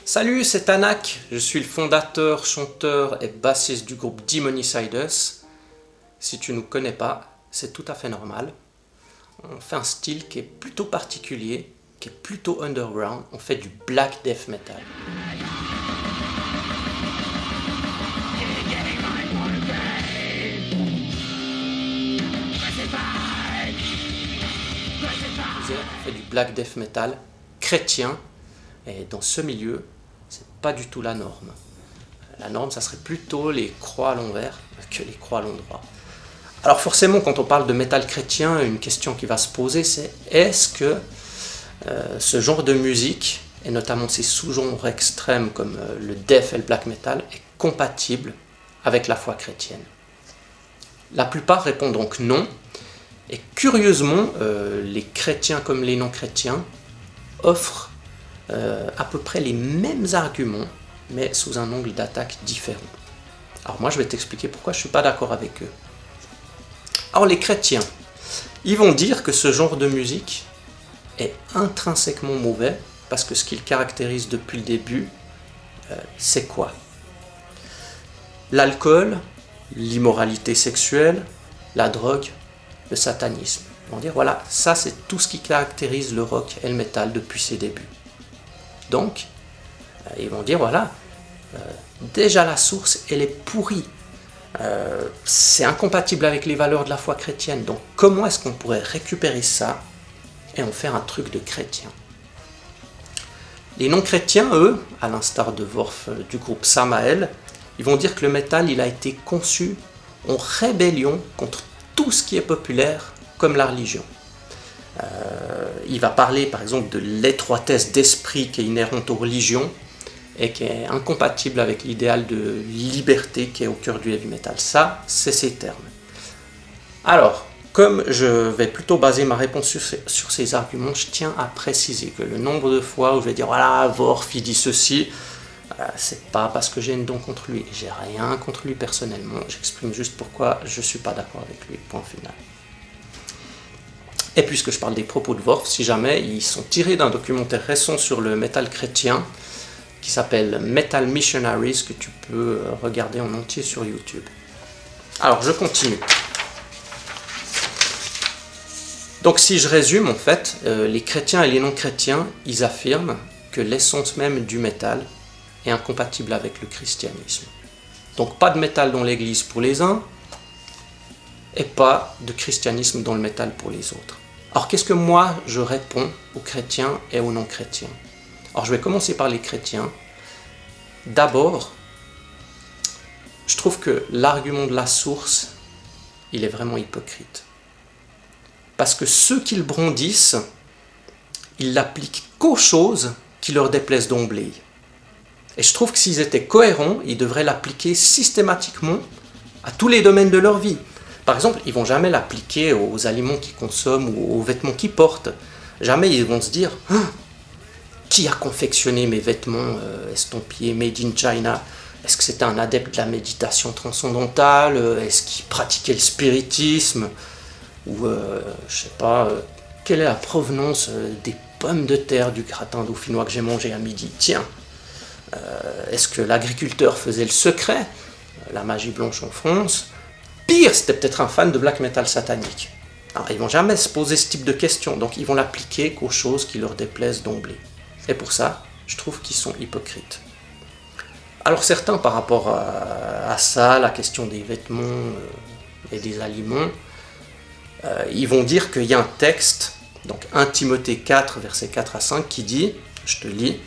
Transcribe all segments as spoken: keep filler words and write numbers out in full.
Salut, c'est Tanak, je suis le fondateur, chanteur et bassiste du groupe Demonicides. Si tu ne nous connais pas, c'est tout à fait normal. On fait un style qui est plutôt particulier, qui est plutôt underground. On fait du black death metal. On fait du black death metal chrétien. Et dans ce milieu, c'est pas du tout la norme. La norme, ça serait plutôt les croix à l'envers que les croix à l'endroit. Alors forcément, quand on parle de métal chrétien, une question qui va se poser, c'est est-ce que euh, ce genre de musique, et notamment ces sous-genres extrêmes comme euh, le death et le black metal, est compatible avec la foi chrétienne? La plupart répondent donc non. Et curieusement, euh, les chrétiens comme les non-chrétiens offrent Euh, à peu près les mêmes arguments, mais sous un angle d'attaque différent. Alors moi je vais t'expliquer pourquoi je ne suis pas d'accord avec eux. Alors les chrétiens, ils vont dire que ce genre de musique est intrinsèquement mauvais, parce que ce qu'ils caractérise depuis le début, euh, c'est quoi? L'alcool, l'immoralité sexuelle, la drogue, le satanisme. Ils vont dire voilà, ça c'est tout ce qui caractérise le rock et le métal depuis ses débuts. Donc, euh, ils vont dire, voilà, euh, déjà la source, elle est pourrie. Euh, c'est incompatible avec les valeurs de la foi chrétienne. Donc, comment est-ce qu'on pourrait récupérer ça et en faire un truc de chrétien? Les non-chrétiens, eux, à l'instar de Worf euh, du groupe Samael, ils vont dire que le métal, il a été conçu en rébellion contre tout ce qui est populaire, comme la religion. Euh, il va parler par exemple de l'étroitesse d'esprit qui est inhérente aux religions et qui est incompatible avec l'idéal de liberté qui est au cœur du heavy metal. Ça, c'est ces termes. Alors, comme je vais plutôt baser ma réponse sur ces, sur ces arguments, je tiens à préciser que le nombre de fois où je vais dire voilà, Worf, il dit ceci, euh, c'est pas parce que j'ai une don contre lui. J'ai rien contre lui personnellement, j'exprime juste pourquoi je suis pas d'accord avec lui, point final. Et puisque je parle des propos de Worf, si jamais, ils sont tirés d'un documentaire récent sur le métal chrétien qui s'appelle Metal Missionaries, que tu peux regarder en entier sur YouTube. Alors, je continue. Donc, si je résume, en fait, euh, les chrétiens et les non-chrétiens, ils affirment que l'essence même du métal est incompatible avec le christianisme. Donc, pas de métal dans l'église pour les uns, et pas de christianisme dans le métal pour les autres. Alors qu'est-ce que moi je réponds aux chrétiens et aux non-chrétiens? Alors je vais commencer par les chrétiens. D'abord, je trouve que l'argument de la source, il est vraiment hypocrite. Parce que ceux qui le brandissent, ils l'appliquent qu'aux choses qui leur déplaisent d'emblée. Et je trouve que s'ils étaient cohérents, ils devraient l'appliquer systématiquement à tous les domaines de leur vie. Par exemple, ils ne vont jamais l'appliquer aux aliments qu'ils consomment ou aux vêtements qu'ils portent. Jamais ils vont se dire ah, « Qui a confectionné mes vêtements euh, estampillés Made in China? Est-ce que c'était un adepte de la méditation transcendantale? Est-ce qu'il pratiquait le spiritisme? Ou, euh, je sais pas, euh, quelle est la provenance euh, des pommes de terre du gratin dauphinois que j'ai mangé à midi? Tiens, euh, est-ce que l'agriculteur faisait le secret? La magie blanche en France? Pire, c'était peut-être un fan de black metal satanique. Alors, ils ne vont jamais se poser ce type de questions, donc ils vont l'appliquer qu'aux choses qui leur déplaisent d'emblée. Et pour ça, je trouve qu'ils sont hypocrites. Alors certains, par rapport à, à ça, la question des vêtements euh, et des aliments, euh, ils vont dire qu'il y a un texte, donc un Timothée quatre, versets quatre à cinq, qui dit, je te lis,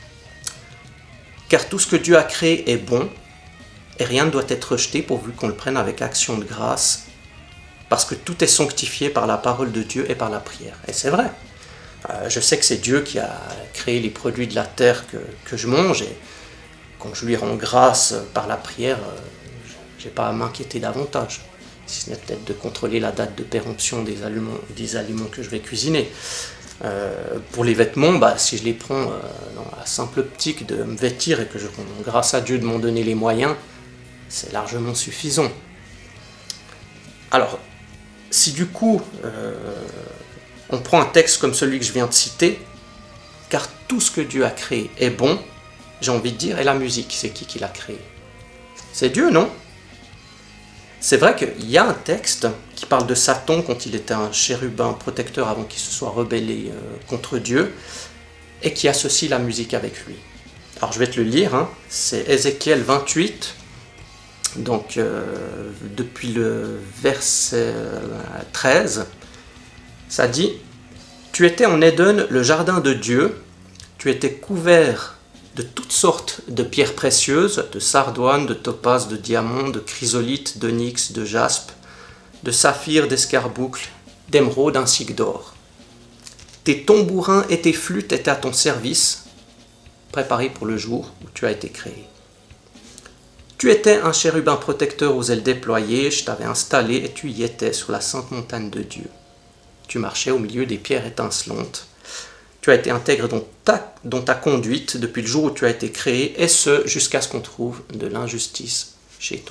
« Car tout ce que Dieu a créé est bon, et rien ne doit être rejeté pourvu qu'on le prenne avec action de grâce, parce que tout est sanctifié par la parole de Dieu et par la prière. » Et c'est vrai. Euh, je sais que c'est Dieu qui a créé les produits de la terre que, que je mange, et quand je lui rends grâce par la prière, euh, je n'ai pas à m'inquiéter davantage, si ce n'est peut-être de contrôler la date de péremption des aliments, des aliments que je vais cuisiner. Euh, pour les vêtements, bah, si je les prends euh, dans la simple optique de me vêtir et que je rends grâce à Dieu de m'en donner les moyens, c'est largement suffisant. Alors, si du coup, euh, on prend un texte comme celui que je viens de citer, car tout ce que Dieu a créé est bon, j'ai envie de dire, et la musique, c'est qui qui l'a créée? C'est Dieu, non? C'est vrai qu'il y a un texte qui parle de Satan quand il était un chérubin protecteur avant qu'il se soit rebellé euh, contre Dieu, et qui associe la musique avec lui. Alors je vais te le lire, hein. C'est Ézéchiel vingt-huit, donc euh, depuis le verset treize, ça dit « Tu étais en Éden, le jardin de Dieu, tu étais couvert de toutes sortes de pierres précieuses, de sardoine, de topaze, de diamant, de chrysolite, d'onyx, de jaspe, de saphir, d'escarboucle, d'émeraude ainsi que d'or. Tes tambourins et tes flûtes étaient à ton service, préparés pour le jour où tu as été créé. Tu étais un chérubin protecteur aux ailes déployées, je t'avais installé et tu y étais sur la sainte montagne de Dieu. Tu marchais au milieu des pierres étincelantes. Tu as été intègre dans ta, dans ta conduite depuis le jour où tu as été créé, et ce, jusqu'à ce qu'on trouve de l'injustice chez toi. »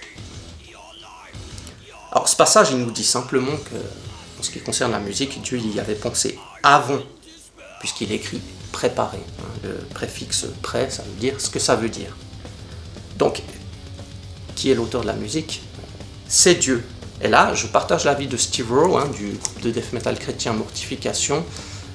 Alors ce passage, il nous dit simplement que, en ce qui concerne la musique, Dieu y avait pensé avant, puisqu'il écrit « préparé ». Le préfixe « prêt », ça veut dire ce que ça veut dire. Donc, qui est l'auteur de la musique? C'est Dieu. Et là, je partage l'avis de Steve Rowe, hein, du groupe de death metal chrétien Mortification.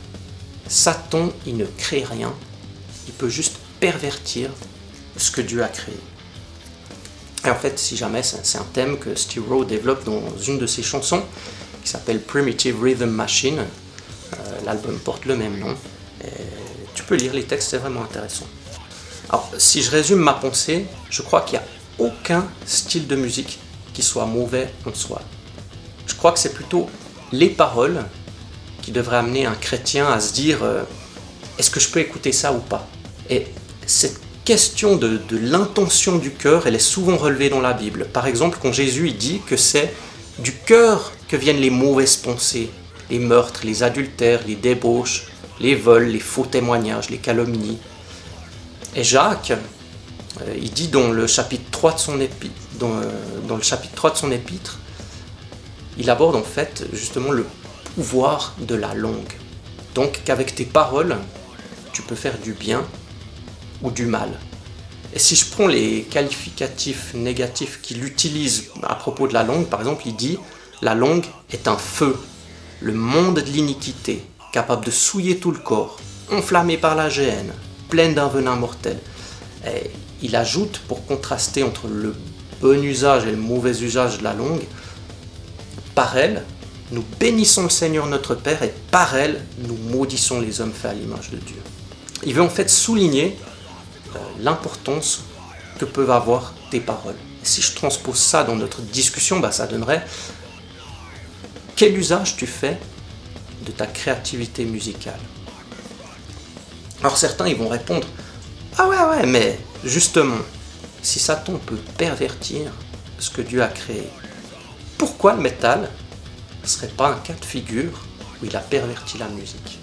Satan, il ne crée rien, il peut juste pervertir ce que Dieu a créé. Et en fait, si jamais, c'est un thème que Steve Rowe développe dans une de ses chansons, qui s'appelle Primitive Rhythm Machine. Euh, L'album porte le même nom. Et tu peux lire les textes, c'est vraiment intéressant. Alors, si je résume ma pensée, je crois qu'il n'y a aucun style de musique qui soit mauvais en soi. Je crois que c'est plutôt les paroles qui devraient amener un chrétien à se dire euh, est-ce que je peux écouter ça ou pas? Et cette question de, de l'intention du cœur, elle est souvent relevée dans la Bible. Par exemple, quand Jésus il dit que c'est du cœur que viennent les mauvaises pensées, les meurtres, les adultères, les débauches, les vols, les faux témoignages, les calomnies. Et Jacques, euh, il dit dans le chapitre trois de son épître, dans, euh, dans le chapitre trois de son épître, il aborde en fait justement le pouvoir de la langue. Donc qu'avec tes paroles, tu peux faire du bien ou du mal. Et si je prends les qualificatifs négatifs qu'il utilise à propos de la langue, par exemple, il dit « La langue est un feu, le monde de l'iniquité, capable de souiller tout le corps, enflammé par la géhenne, pleine d'un venin mortel. » Et il ajoute, pour contraster entre le bon usage et le mauvais usage de la langue, « Par elle, nous bénissons le Seigneur notre Père, et par elle, nous maudissons les hommes faits à l'image de Dieu. » Il veut en fait souligner euh, l'importance que peuvent avoir tes paroles. Et si je transpose ça dans notre discussion, bah, ça donnerait quel usage tu fais de ta créativité musicale. Alors certains ils vont répondre ah ouais ouais mais justement si Satan peut pervertir ce que Dieu a créé, pourquoi le métal ne serait pas un cas de figure où il a perverti la musique?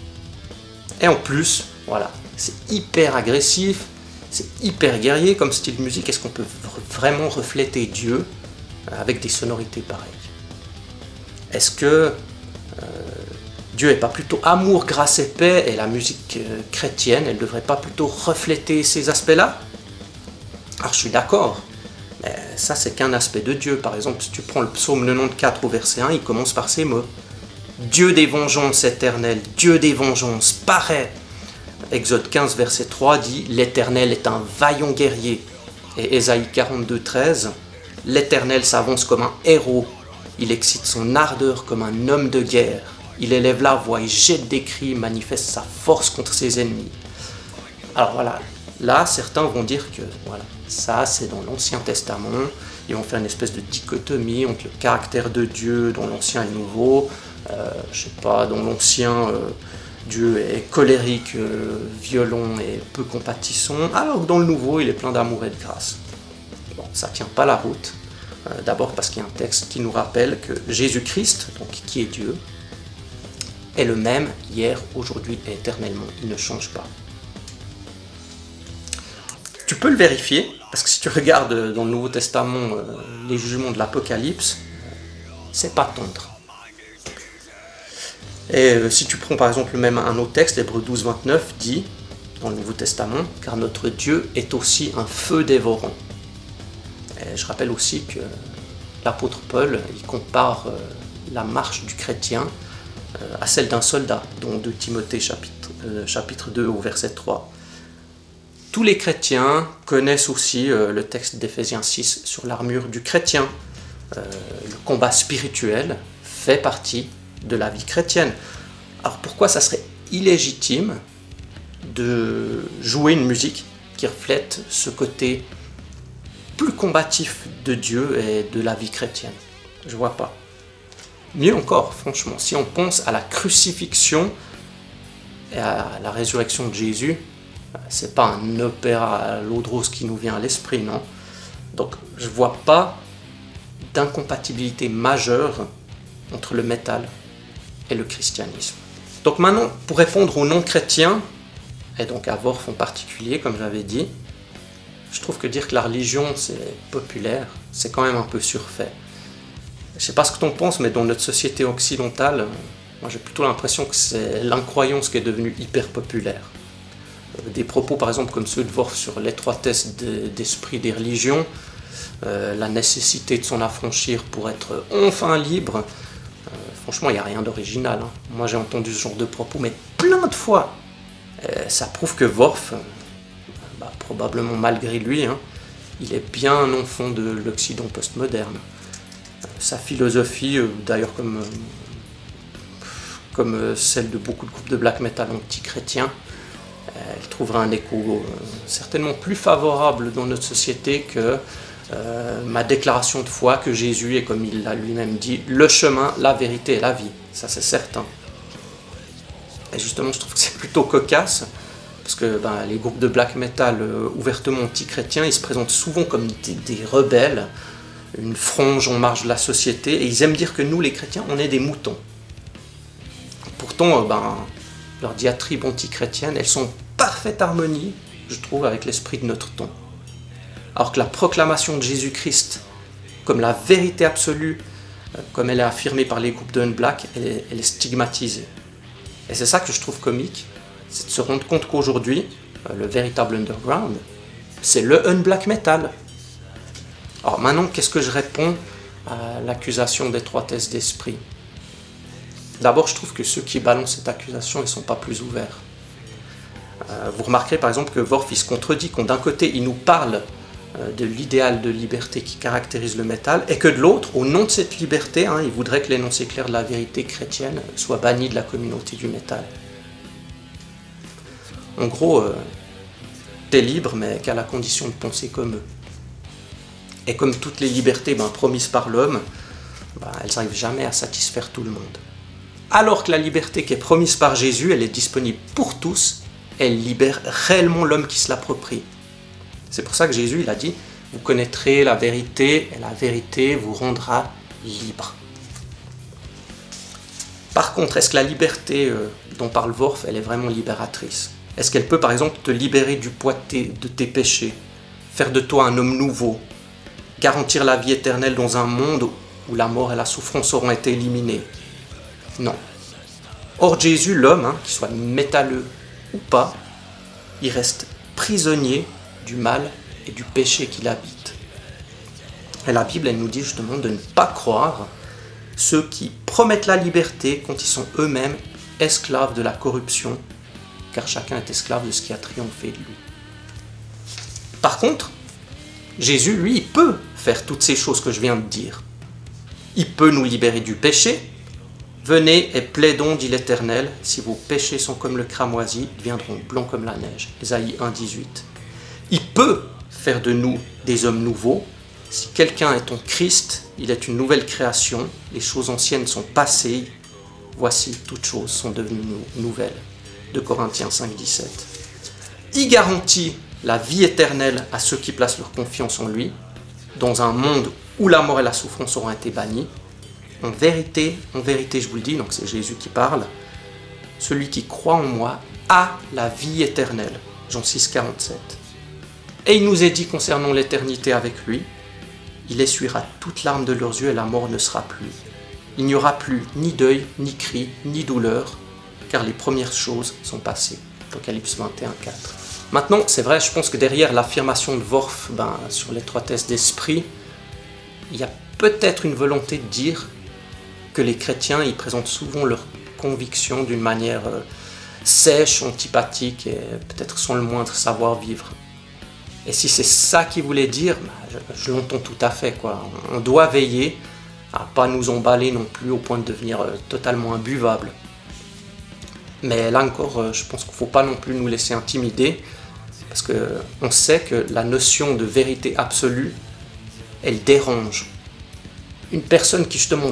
Et en plus, voilà, c'est hyper agressif, c'est hyper guerrier comme style de musique. Est-ce qu'on peut vraiment refléter Dieu avec des sonorités pareilles? Est-ce que euh, Dieu n'est pas plutôt amour, grâce et paix, et la musique euh, chrétienne, elle ne devrait pas plutôt refléter ces aspects-là? Alors je suis d'accord, mais ça c'est qu'un aspect de Dieu. Par exemple, si tu prends le psaume quatre-vingt-quatorze au verset un, il commence par ces mots. Dieu des vengeances éternelles, Dieu des vengeances, paraît. Exode quinze, verset trois dit « L'Éternel est un vaillant guerrier ». Et Ésaïe quarante-deux, treize « L'Éternel s'avance comme un héros, il excite son ardeur comme un homme de guerre. Il élève la voix et jette des cris, manifeste sa force contre ses ennemis. » Alors voilà, là certains vont dire que voilà, ça c'est dans l'Ancien Testament. Ils vont faire une espèce de dichotomie entre le caractère de Dieu dans l'Ancien et le Nouveau. Euh, je sais pas, dans l'Ancien, euh, Dieu est colérique, euh, violent et peu compatissant, alors que dans le Nouveau, il est plein d'amour et de grâce. Bon, ça tient pas la route. Euh, D'abord parce qu'il y a un texte qui nous rappelle que Jésus-Christ, donc qui est Dieu, est le même hier, aujourd'hui et éternellement. Il ne change pas. Tu peux le vérifier, parce que si tu regardes dans le Nouveau Testament euh, les jugements de l'Apocalypse, c'est pas tendre. Et euh, si tu prends par exemple même un autre texte, Hébreux douze, vingt-neuf dit dans le Nouveau Testament, car notre Dieu est aussi un feu dévorant. Et je rappelle aussi que l'apôtre Paul, il compare euh, la marche du chrétien euh, à celle d'un soldat, dans deux Timothée chapitre, euh, chapitre deux au verset trois. Tous les chrétiens connaissent aussi euh, le texte d'Éphésiens six sur l'armure du chrétien. Euh, le combat spirituel fait partie de la vie chrétienne. Alors pourquoi ça serait illégitime de jouer une musique qui reflète ce côté plus combatif de Dieu et de la vie chrétienne? Je vois pas. Mieux encore, franchement, si on pense à la crucifixion et à la résurrection de Jésus, c'est pas un opéra à l'eau de rose qui nous vient à l'esprit, non? Donc je vois pas d'incompatibilité majeure entre le métal et le christianisme. Donc maintenant, pour répondre aux non-chrétiens, et donc à Worf en particulier, comme j'avais dit, je trouve que dire que la religion c'est populaire, c'est quand même un peu surfait. Je sais pas ce que tu en penses, mais dans notre société occidentale, moi j'ai plutôt l'impression que c'est l'incroyance qui est devenue hyper populaire. Des propos par exemple comme ceux de Worf sur l'étroitesse d'esprit des religions, euh, la nécessité de s'en affranchir pour être enfin libre, euh, franchement il n'y a rien d'original. Hein. Moi j'ai entendu ce genre de propos, mais plein de fois. Euh, ça prouve que Worf, euh, bah, probablement malgré lui, hein, il est bien un enfant de l'Occident postmoderne. Euh, sa philosophie, euh, d'ailleurs comme, euh, comme euh, celle de beaucoup de groupes de black metal anti-chrétiens, elle trouvera un écho euh, certainement plus favorable dans notre société que euh, ma déclaration de foi que Jésus est, comme il l'a lui-même dit, le chemin, la vérité et la vie. Ça c'est certain. Et justement, je trouve que c'est plutôt cocasse, parce que ben, les groupes de black metal euh, ouvertement anti-chrétiens, ils se présentent souvent comme des, des rebelles, une frange en marge de la société, et ils aiment dire que nous, les chrétiens, on est des moutons. Pourtant, euh, ben, leurs diatribes anti-chrétiennes, elles sont en parfaite harmonie, je trouve, avec l'esprit de notre temps. Alors que la proclamation de Jésus-Christ comme la vérité absolue, comme elle est affirmée par les groupes de Unblack, elle est, elle est stigmatisée. Et c'est ça que je trouve comique, c'est de se rendre compte qu'aujourd'hui, le véritable underground, c'est le Unblack metal. Alors maintenant, qu'est-ce que je réponds à l'accusation d'étroitesse d'esprit? D'abord, je trouve que ceux qui balancent cette accusation, ils ne sont pas plus ouverts. Euh, vous remarquerez par exemple que Worf il se contredit, quand d'un côté il nous parle euh, de l'idéal de liberté qui caractérise le métal, et que de l'autre, au nom de cette liberté, hein, il voudrait que l'énoncé clair de la vérité chrétienne soit banni de la communauté du métal. En gros, euh, t'es libre, mais qu'à la condition de penser comme eux. Et comme toutes les libertés ben, promises par l'homme, ben, elles n'arrivent jamais à satisfaire tout le monde. Alors que la liberté qui est promise par Jésus, elle est disponible pour tous, elle libère réellement l'homme qui se l'approprie. C'est pour ça que Jésus il a dit, vous connaîtrez la vérité, et la vérité vous rendra libre. Par contre, est-ce que la liberté euh, dont parle Worf, elle est vraiment libératrice? Est-ce qu'elle peut par exemple te libérer du poids de tes, de tes péchés, faire de toi un homme nouveau, garantir la vie éternelle dans un monde où la mort et la souffrance auront été éliminées? Non. Or Jésus, l'homme, hein, qu'il soit métalleux ou pas, il reste prisonnier du mal et du péché qu'il habite. Et la Bible, elle nous dit justement de ne pas croire ceux qui promettent la liberté quand ils sont eux-mêmes esclaves de la corruption, car chacun est esclave de ce qui a triomphé de lui. Par contre, Jésus, lui, il peut faire toutes ces choses que je viens de dire. Il peut nous libérer du péché. Venez et plaidons, dit l'Éternel, si vos péchés sont comme le cramoisi, ils deviendront blancs comme la neige. Ésaïe un, dix-huit. Il peut faire de nous des hommes nouveaux. Si quelqu'un est en Christ, il est une nouvelle création. Les choses anciennes sont passées. Voici, toutes choses sont devenues nouvelles. deux Corinthiens cinq, dix-sept. Il garantit la vie éternelle à ceux qui placent leur confiance en lui, dans un monde où la mort et la souffrance auront été bannies. En vérité, en vérité, je vous le dis, donc c'est Jésus qui parle, celui qui croit en moi a la vie éternelle. Jean six, quarante-sept. Et il nous est dit concernant l'éternité avec lui, il essuiera toute larme de leurs yeux et la mort ne sera plus. Il n'y aura plus ni deuil, ni cri, ni douleur, car les premières choses sont passées. Apocalypse vingt et un, quatre. Maintenant, c'est vrai, je pense que derrière l'affirmation de Worf ben, sur l'étroitesse d'esprit, il y a peut-être une volonté de dire que les chrétiens, ils présentent souvent leurs convictions d'une manière euh, sèche, antipathique et peut-être sans le moindre savoir-vivre. Et si c'est ça qu'il voulait dire, ben, je, je l'entends tout à fait, quoi. On doit veiller à ne pas nous emballer non plus au point de devenir euh, totalement imbuvable. Mais là encore, euh, je pense qu'il ne faut pas non plus nous laisser intimider, parce qu'on sait que la notion de vérité absolue, elle dérange. Une personne qui justement,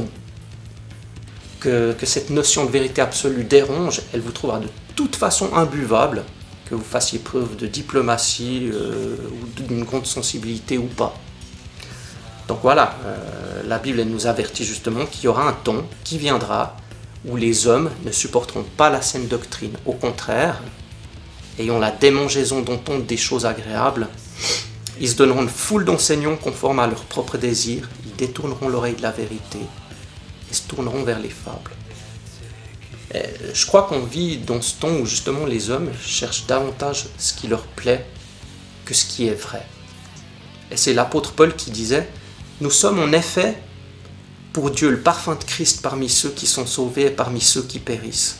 que, que cette notion de vérité absolue dérange, elle vous trouvera de toute façon imbuvable, que vous fassiez preuve de diplomatie euh, ou d'une grande sensibilité ou pas. Donc voilà, euh, la Bible elle nous avertit justement qu'il y aura un temps qui viendra où les hommes ne supporteront pas la saine doctrine. Au contraire, ayant la démangeaison d'entendre des choses agréables, ils se donneront une foule d'enseignants conformes à leurs propres désirs, ils détourneront l'oreille de la vérité et se tourneront vers les fables. Et je crois qu'on vit dans ce temps où justement les hommes cherchent davantage ce qui leur plaît que ce qui est vrai. Et c'est l'apôtre Paul qui disait « Nous sommes en effet pour Dieu le parfum de Christ parmi ceux qui sont sauvés et parmi ceux qui périssent.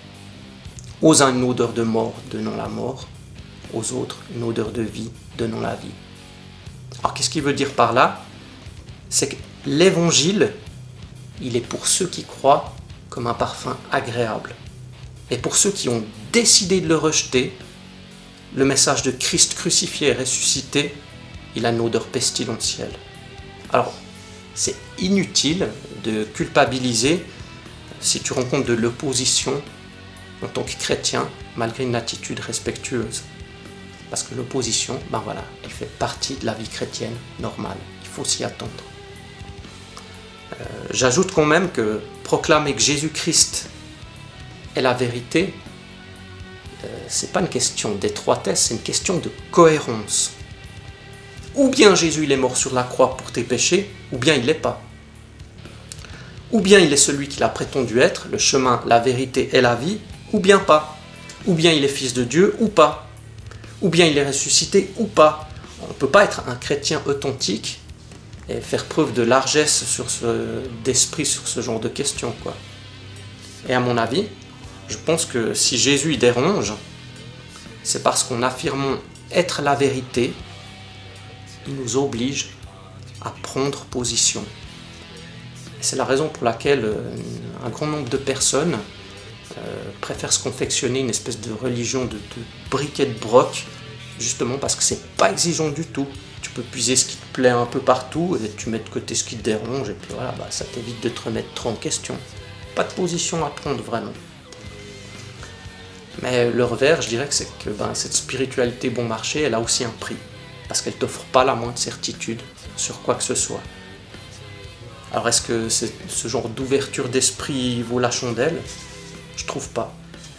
Aux uns une odeur de mort, donnant la mort, aux autres une odeur de vie, donnant la vie. » Alors qu'est-ce qu'il veut dire par là? C'est que l'évangile, il est pour ceux qui croient comme un parfum agréable. Et pour ceux qui ont décidé de le rejeter, le message de Christ crucifié et ressuscité, il a une odeur pestilentielle. Alors, c'est inutile de culpabiliser si tu rencontres de l'opposition en tant que chrétien, malgré une attitude respectueuse. Parce que l'opposition, ben voilà, elle fait partie de la vie chrétienne normale. Il faut s'y attendre. Euh, J'ajoute quand même que proclamer que Jésus-Christ est la vérité, euh, c'est pas une question d'étroitesse, c'est une question de cohérence. Ou bien Jésus il est mort sur la croix pour tes péchés, ou bien il l'est pas. Ou bien il est celui qu'il a prétendu être, le chemin, la vérité et la vie, ou bien pas. Ou bien il est fils de Dieu, ou pas. Ou bien il est ressuscité, ou pas. On ne peut pas être un chrétien authentique et faire preuve de largesse sur ce, d'esprit sur ce genre de questions, quoi. Et à mon avis, je pense que si Jésus y dérange, c'est parce qu'en affirmant être la vérité, il nous oblige à prendre position. C'est la raison pour laquelle un grand nombre de personnes euh, préfèrent se confectionner une espèce de religion de, de briquet de broc, justement parce que c'est pas exigeant du tout. Tu peux puiser ce qui te plaît un peu partout et tu mets de côté ce qui te dérange et puis voilà, bah, ça t'évite de te remettre trop en question. Pas de position à prendre vraiment. Mais le revers, je dirais que c'est que ben, cette spiritualité bon marché, elle a aussi un prix. Parce qu'elle ne t'offre pas la moindre certitude sur quoi que ce soit. Alors est-ce que ce genre d'ouverture d'esprit vaut la chandelle? Je trouve pas.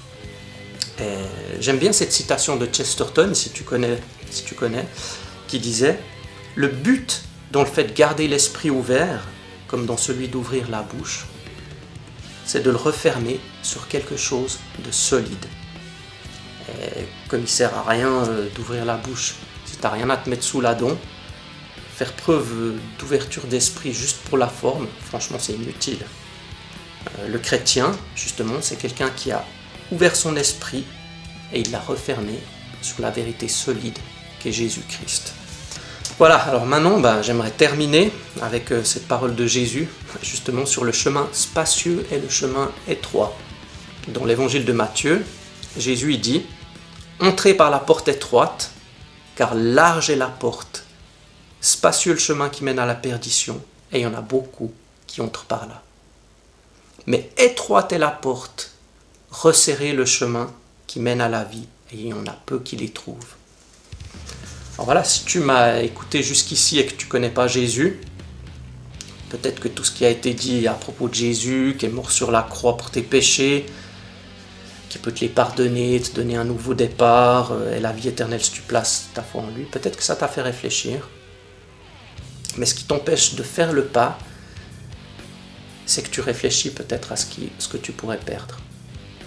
J'aime bien cette citation de Chesterton, si tu connais, si tu connais, qui disait « Le but dans le fait de garder l'esprit ouvert, comme dans celui d'ouvrir la bouche, c'est de le refermer sur quelque chose de solide. » Et comme il ne sert à rien d'ouvrir la bouche, si tu n'as rien à te mettre sous la dent, faire preuve d'ouverture d'esprit juste pour la forme, franchement c'est inutile. Euh, le chrétien, justement, c'est quelqu'un qui a ouvert son esprit et il l'a refermé sur la vérité solide qu'est Jésus-Christ. Voilà, alors maintenant ben, j'aimerais terminer avec euh, cette parole de Jésus, justement sur le chemin spacieux et le chemin étroit. Dans l'évangile de Matthieu, Jésus il dit « Entrez par la porte étroite, car large est la porte, spacieux le chemin qui mène à la perdition, et il y en a beaucoup qui entrent par là. Mais étroite est la porte, resserrez le chemin qui mène à la vie, et il y en a peu qui les trouvent. » Alors voilà, si tu m'as écouté jusqu'ici et que tu ne connais pas Jésus, peut-être que tout ce qui a été dit à propos de Jésus, qui est mort sur la croix pour tes péchés, qui peut te les pardonner, te donner un nouveau départ, et la vie éternelle si tu places ta foi en lui, peut-être que ça t'a fait réfléchir. Mais ce qui t'empêche de faire le pas, c'est que tu réfléchis peut-être à ce, qui, ce que tu pourrais perdre.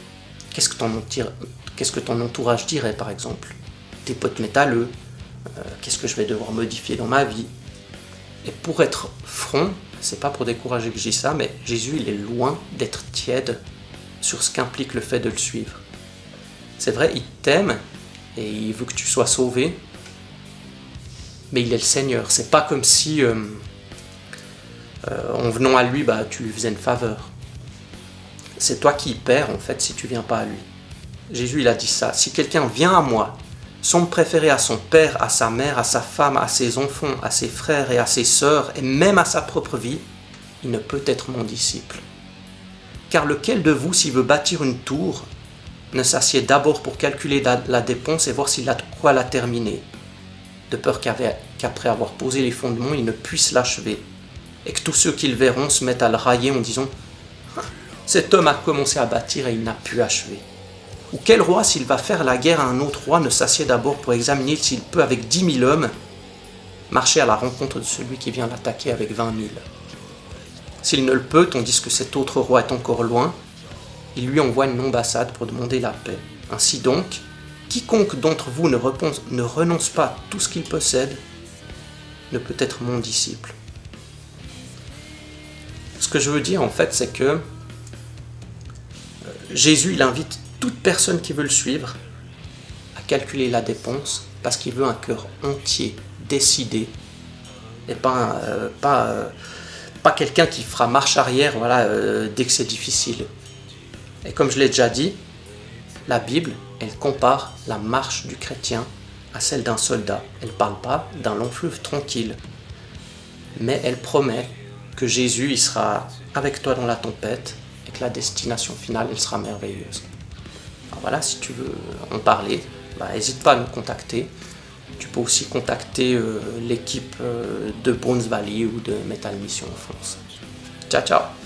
qu'est-ce que ton, qu'est-ce que ton entourage dirait par exemple? Tes potes métalleux, euh, qu'est-ce que je vais devoir modifier dans ma vie? Et pour être franc, c'est pas pour décourager que je dis ça, mais Jésus il est loin d'être tiède sur ce qu'implique le fait de le suivre. C'est vrai, il t'aime et il veut que tu sois sauvé, mais il est le Seigneur. C'est pas comme si euh, euh, en venant à lui, bah, tu lui faisais une faveur. C'est toi qui y perds en fait si tu viens pas à lui. Jésus il a dit ça, si quelqu'un vient à moi sans me préférer à son père, à sa mère, à sa femme, à ses enfants, à ses frères et à ses sœurs, et même à sa propre vie, il ne peut être mon disciple. Car lequel de vous, s'il veut bâtir une tour, ne s'assied d'abord pour calculer la, la dépense et voir s'il a de quoi la terminer, de peur qu'après avoir posé les fondements, il ne puisse l'achever, et que tous ceux qui le verront se mettent à le railler en disant « Cet homme a commencé à bâtir et il n'a pu achever ». Ou quel roi, s'il va faire la guerre à un autre roi, ne s'assied d'abord pour examiner s'il peut, avec dix mille hommes, marcher à la rencontre de celui qui vient l'attaquer avec vingt mille. S'il ne le peut, tandis que cet autre roi est encore loin, il lui envoie une ambassade pour demander la paix. Ainsi donc, quiconque d'entre vous ne, repense, ne renonce pas à tout ce qu'il possède, ne peut être mon disciple. Ce que je veux dire, en fait, c'est que Jésus, il invite toute personne qui veut le suivre à calculer la dépense parce qu'il veut un cœur entier, décidé, et pas, euh, pas, euh, pas quelqu'un qui fera marche arrière voilà, euh, dès que c'est difficile. Et comme je l'ai déjà dit, la Bible, elle compare la marche du chrétien à celle d'un soldat. Elle ne parle pas d'un long fleuve tranquille, mais elle promet que Jésus il sera avec toi dans la tempête et que la destination finale elle sera merveilleuse. Alors voilà, si tu veux en parler, bah, n'hésite pas à nous contacter. Tu peux aussi contacter euh, l'équipe euh, de Bones Valley ou de Metal Mission en France. Ciao, ciao!